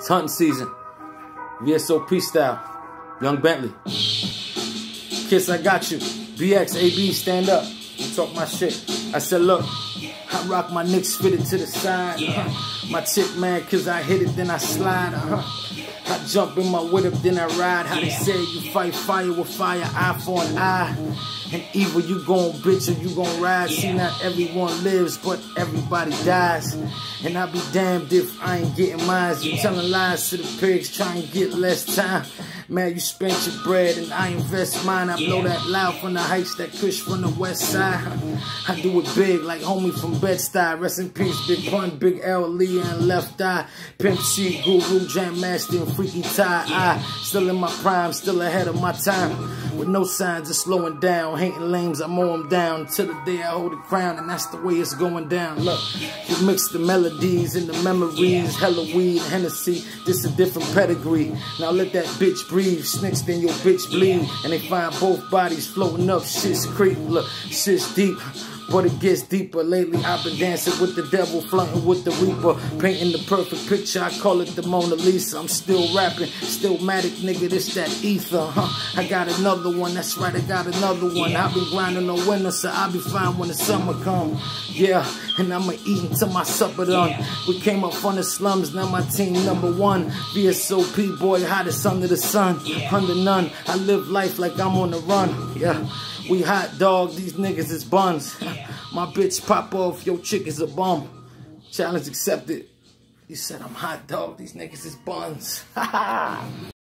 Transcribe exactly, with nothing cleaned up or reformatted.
It's hunting season. V S O P style. Young Bentley. Kiss, I got you. B X, A B, stand up. You talk my shit. I said, look, I rock my Knicks fitted to the side. Uh-huh. My chick mad cause I hit it, then I slide. Uh-huh. I jump in my whip up, then I ride. How they say you fight fire with fire, eye for an eye. And either you gon' bitch or you gon' ride. See, not everyone lives, but everybody dies. And I be damned if I ain't getting mine. You telling lies to the pigs, trying to get less time. Man, you spent your bread and I invest mine. I blow that loud from the heights, that kush from the west side. I do it big like homie from Bed-Stuy. Rest in peace, Big Pun, Big L, Lee, and Left Eye. Pimp C, Guru, Jam Master, and Freaky Tie. I still in my prime, still ahead of my time. With no signs of slowing down. Hating lames, I mow them down till the day I hold the crown. And that's the way it's going down. Look, you mix the melodies and the memories. Hella weed, Hennessy, this a different pedigree. Now let that bitch breathe. Snakes, then your bitch bleed. And they find both bodies floating up shit's creek. Look, shit's deep, but it gets deeper. Lately I've been dancing with the devil, flirting with the reaper, painting the perfect picture, I call it the Mona Lisa. I'm still rapping, still matic, nigga, this that ether, huh? I got another one, that's right, I got another one. I've been grinding all winter, so I'll be fine when the summer come. Yeah, and I'ma eat until my supper done. We came up from the slums, now my team number one. V S O P, boy, hottest under the sun. Under none, I live life like I'm on the run. Yeah, we hot dog, these niggas is buns. My bitch pop off, your chick is a bum. Challenge accepted. You said I'm hot dog, these niggas is buns.